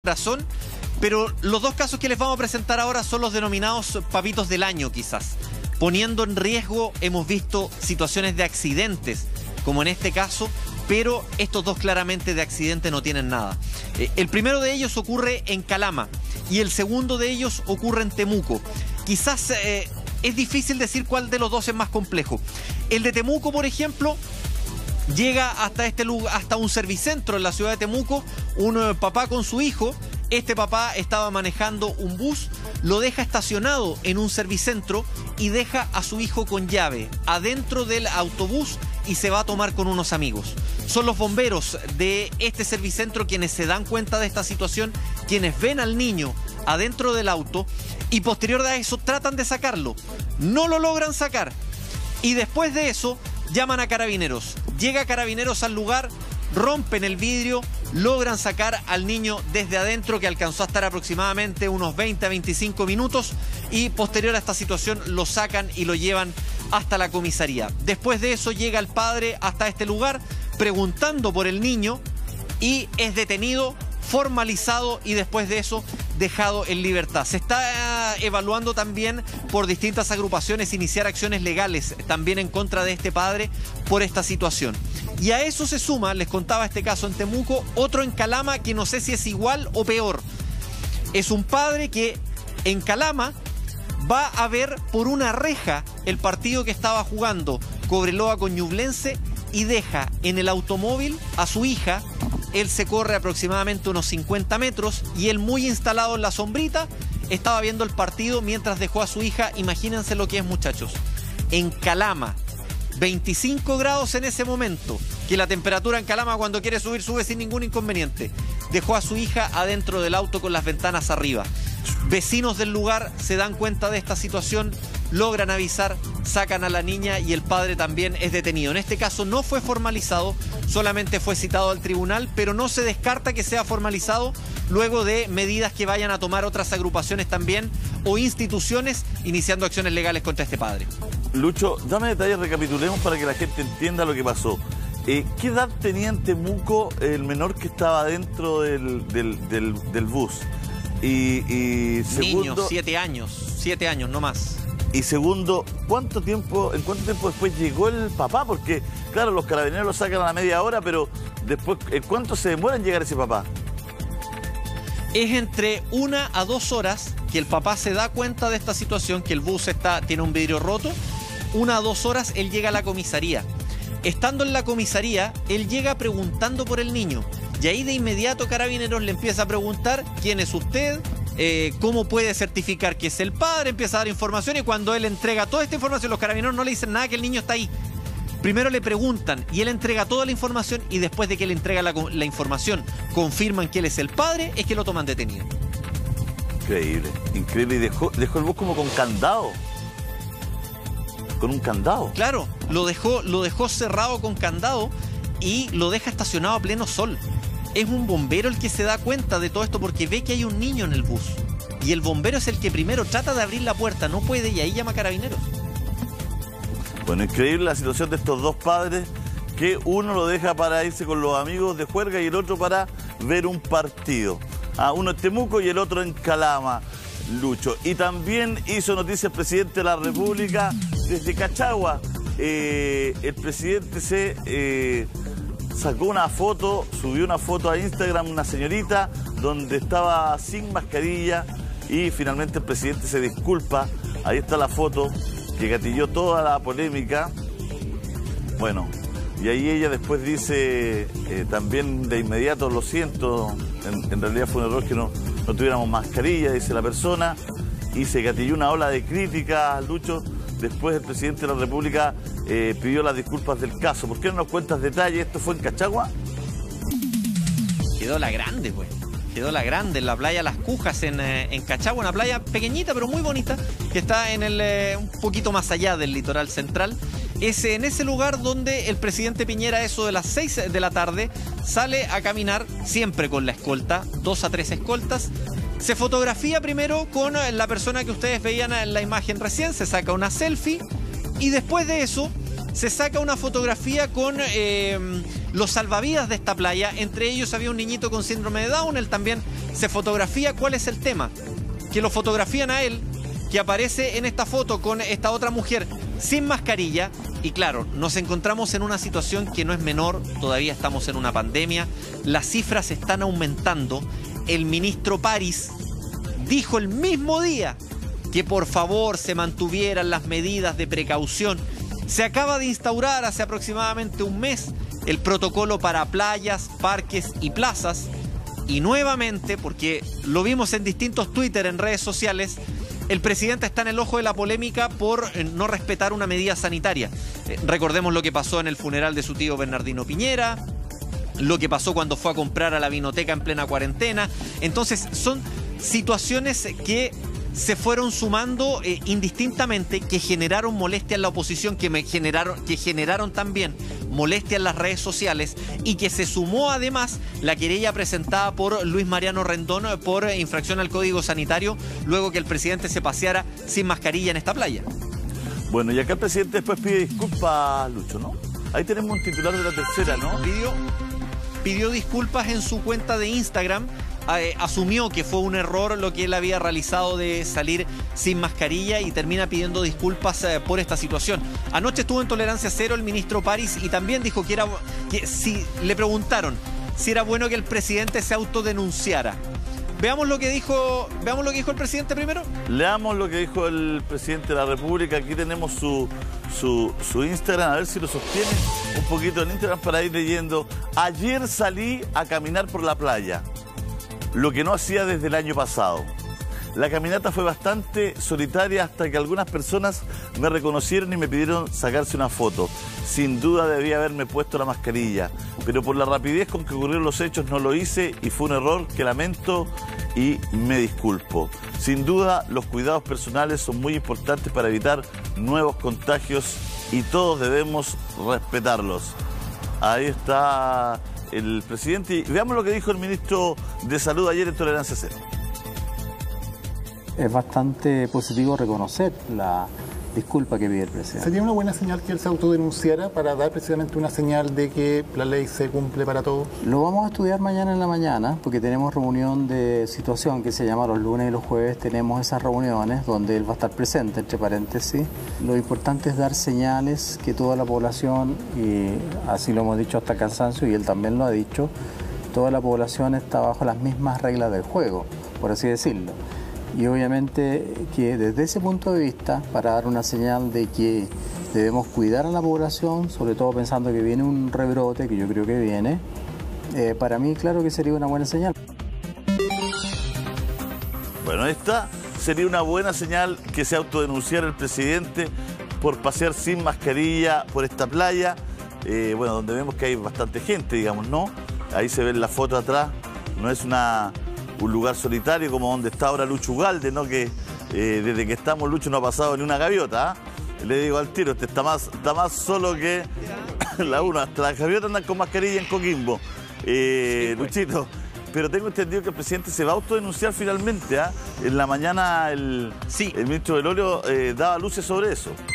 razón, pero los dos casos que les vamos a presentar ahora son los denominados papitos del año, quizás. Poniendo en riesgo, hemos visto situaciones de accidentes, como en este caso, pero estos dos claramente de accidente no tienen nada. El primero de ellos ocurre en Calama y el segundo de ellos ocurre en Temuco. Quizás es difícil decir cuál de los dos es más complejo. El de Temuco, por ejemplo, llega hasta este lugar, hasta un servicentro en la ciudad de Temuco, un papá con su hijo. Este papá estaba manejando un bus, lo deja estacionado en un servicentro y deja a su hijo con llave adentro del autobús y se va a tomar con unos amigos. Son los bomberos de este servicentro quienes se dan cuenta de esta situación, quienes ven al niño adentro del auto y posterior a eso tratan de sacarlo. No lo logran sacar y después de eso llaman a Carabineros. Llega Carabineros al lugar, rompen el vidrio, logran sacar al niño desde adentro, que alcanzó a estar aproximadamente unos 20 a 25 minutos, y posterior a esta situación lo sacan y lo llevan hasta la comisaría. Después de eso llega el padre hasta este lugar preguntando por el niño y es detenido, formalizado y después de eso dejado en libertad. Se está evaluando también por distintas agrupaciones iniciar acciones legales también en contra de este padre por esta situación. Y a eso se suma, les contaba este caso en Temuco, otro en Calama que no sé si es igual o peor. Es un padre que en Calama va a ver por una reja el partido que estaba jugando Cobreloa con Ñublense y deja en el automóvil a su hija. Él se corre aproximadamente unos 50 metros y él, muy instalado en la sombrita, estaba viendo el partido mientras dejó a su hija. Imagínense lo que es, muchachos. En Calama, 25 grados en ese momento, que la temperatura en Calama cuando quiere subir, sube sin ningún inconveniente. Dejó a su hija adentro del auto con las ventanas arriba. Vecinos del lugar se dan cuenta de esta situación, logran avisar, sacan a la niña y el padre también es detenido. En este caso no fue formalizado, solamente fue citado al tribunal, pero no se descarta que sea formalizado luego de medidas que vayan a tomar otras agrupaciones también o instituciones iniciando acciones legales contra este padre. Lucho, dame detalles, recapitulemos para que la gente entienda lo que pasó. ¿Qué edad tenía en Temuco el menor que estaba dentro del bus? Y segundo... Niño, 7 años, no más. Y segundo, ¿en cuánto tiempo después llegó el papá? Porque, claro, los carabineros lo sacan a la media hora, pero después, ¿en cuánto se demora en llegar ese papá? Es entre 1 a 2 horas que el papá se da cuenta de esta situación, que el bus tiene un vidrio roto. 1 a 2 horas él llega a la comisaría. Estando en la comisaría, él llega preguntando por el niño. Y ahí de inmediato Carabineros le empieza a preguntar quién es usted, cómo puede certificar que es el padre, empieza a dar información y cuando él entrega toda esta información, los Carabineros no le dicen nada que el niño está ahí. Primero le preguntan y él entrega toda la información y después de que él entrega la información, confirman que él es el padre, es que lo toman detenido. Increíble, increíble. Y dejó el bus como con candado. Con un candado. Claro, lo dejó cerrado con candado y lo deja estacionado a pleno sol. Es un bombero el que se da cuenta de todo esto porque ve que hay un niño en el bus. Y el bombero es el que primero trata de abrir la puerta, no puede y ahí llama a Carabineros. Bueno, increíble la situación de estos dos padres, que uno lo deja para irse con los amigos de juerga y el otro para ver un partido. Uno en Temuco y el otro en Calama, Lucho. Y también hizo noticia el presidente de la República desde Cachagua. El presidente sacó una foto, subió una foto a Instagram, una señorita donde estaba sin mascarilla y finalmente el presidente se disculpa. Ahí está la foto que gatilló toda la polémica. Bueno, y ahí ella después dice también de inmediato, lo siento, en realidad fue un error que no tuviéramos mascarilla, dice la persona, y se gatilló una ola de críticas, Lucho. Después el presidente de la República pidió las disculpas del caso. ¿Por qué no nos cuentas detalles? ¿Esto fue en Cachagua? Quedó la grande, pues. Quedó la grande en la playa Las Cujas en Cachagua, una playa pequeñita pero muy bonita que está en un poquito más allá del litoral central. Es en ese lugar donde el presidente Piñera, eso de las 6 de la tarde, sale a caminar siempre con la escolta, 2 a 3 escoltas. Se fotografía primero con la persona que ustedes veían en la imagen recién, se saca una selfie y después de eso se saca una fotografía con los salvavidas de esta playa. Entre ellos había un niñito con síndrome de Down. Él también se fotografía. ¿Cuál es el tema? Que lo fotografían a él, que aparece en esta foto con esta otra mujer sin mascarilla. Y claro, nos encontramos en una situación que no es menor. Todavía estamos en una pandemia. Las cifras están aumentando. El ministro París dijo el mismo día que por favor se mantuvieran las medidas de precaución. Se acaba de instaurar hace aproximadamente un mes el protocolo para playas, parques y plazas. Y nuevamente, porque lo vimos en distintos Twitter, en redes sociales, el presidente está en el ojo de la polémica por no respetar una medida sanitaria. Recordemos lo que pasó en el funeral de su tío Bernardino Piñera, lo que pasó cuando fue a comprar a la vinoteca en plena cuarentena. Entonces son situaciones que se fueron sumando indistintamente, que generaron molestia en la oposición, que generaron también molestia en las redes sociales, y que se sumó además la querella presentada por Luis Mariano Rendón por infracción al Código Sanitario, luego que el presidente se paseara sin mascarilla en esta playa. Bueno, y acá el presidente después pide disculpas, Lucho, ¿no? Ahí tenemos un titular de La Tercera, ¿no? Pidió disculpas en su cuenta de Instagram. Asumió que fue un error lo que él había realizado de salir sin mascarilla y termina pidiendo disculpas por esta situación. Anoche estuvo en Tolerancia Cero el ministro París y también dijo que si le preguntaron si era bueno que el presidente se autodenunciara. Veamos lo que dijo el presidente primero. Leamos lo que dijo el presidente de la República. Aquí tenemos su Instagram, a ver si lo sostiene un poquito en Instagram para ir leyendo. Ayer salí a caminar por la playa, lo que no hacía desde el año pasado. La caminata fue bastante solitaria hasta que algunas personas me reconocieron y me pidieron sacarse una foto. Sin duda debía haberme puesto la mascarilla, pero por la rapidez con que ocurrieron los hechos no lo hice y fue un error que lamento y me disculpo. Sin duda los cuidados personales son muy importantes para evitar nuevos contagios y todos debemos respetarlos. Ahí está el presidente. Y veamos lo que dijo el ministro de Salud ayer en Tolerancia Cero. Es bastante positivo reconocer la disculpa que pide el presidente. ¿Sería una buena señal que él se autodenunciara para dar precisamente una señal de que la ley se cumple para todos? Lo vamos a estudiar mañana en la mañana porque tenemos reunión de situación que se llama los lunes y los jueves. Tenemos esas reuniones donde él va a estar presente, entre paréntesis. Lo importante es dar señales que toda la población, y así lo hemos dicho hasta cansancio y él también lo ha dicho, toda la población está bajo las mismas reglas del juego, por así decirlo. Y obviamente que desde ese punto de vista, para dar una señal de que debemos cuidar a la población, sobre todo pensando que viene un rebrote, que yo creo que viene, para mí claro que sería una buena señal. Bueno, esta sería una buena señal que se autodenunciara el presidente por pasear sin mascarilla por esta playa, bueno, donde vemos que hay bastante gente, digamos, ¿no? Ahí se ven las fotos atrás, no es un lugar solitario como donde está ahora Lucho Ugalde, ¿no? Que desde que estamos Lucho no ha pasado ni una gaviota, ¿eh? Le digo al tiro, este está más solo que la una. Hasta las gaviotas andan con mascarilla en Coquimbo. Sí, pues. Luchito, pero tengo entendido que el presidente se va a autodenunciar finalmente, ¿eh? En la mañana el ministro Belolio daba luces sobre eso.